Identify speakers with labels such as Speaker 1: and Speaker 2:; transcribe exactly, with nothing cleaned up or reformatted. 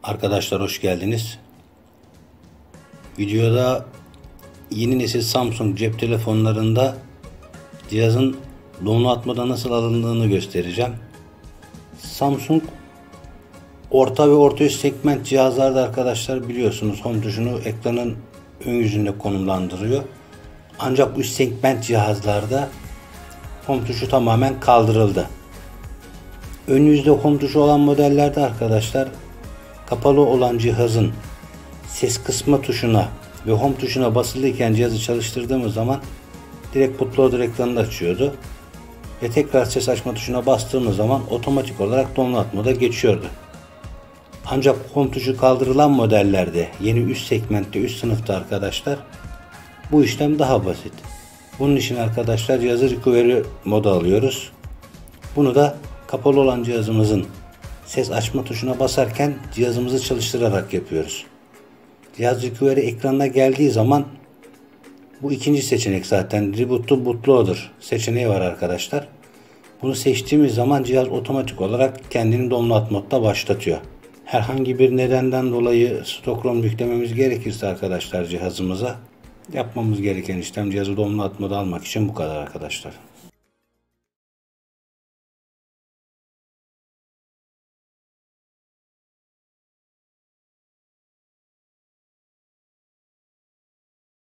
Speaker 1: Arkadaşlar hoş geldiniz. Videoda yeni nesil Samsung cep telefonlarında cihazın donlu atmadan nasıl alındığını göstereceğim. Samsung orta ve orta üst segment cihazlarda arkadaşlar biliyorsunuz home tuşunu ekranın ön yüzünde konumlandırıyor. Ancak üst segment cihazlarda home tuşu tamamen kaldırıldı. Ön yüzde home tuşu olan modellerde arkadaşlar kapalı olan cihazın ses kısma tuşuna ve home tuşuna basılıyken cihazı çalıştırdığımız zaman direkt bootloader ekranını açıyordu. Ve tekrar ses açma tuşuna bastığımız zaman otomatik olarak download moda geçiyordu. Ancak home tuşu kaldırılan modellerde yeni üst segmentte üst sınıfta arkadaşlar bu işlem daha basit. Bunun için arkadaşlar cihazı recovery moda alıyoruz. Bunu da kapalı olan cihazımızın ses açma tuşuna basarken cihazımızı çalıştırarak yapıyoruz. Cihaz recovery ekranına geldiği zaman bu ikinci seçenek zaten Reboot to Bootloader seçeneği var arkadaşlar. Bunu seçtiğimiz zaman cihaz otomatik olarak kendini download modda başlatıyor. Herhangi bir nedenden dolayı stok ROM yüklememiz gerekirse arkadaşlar cihazımıza yapmamız gereken işlem cihazı download moda almak için bu kadar arkadaşlar.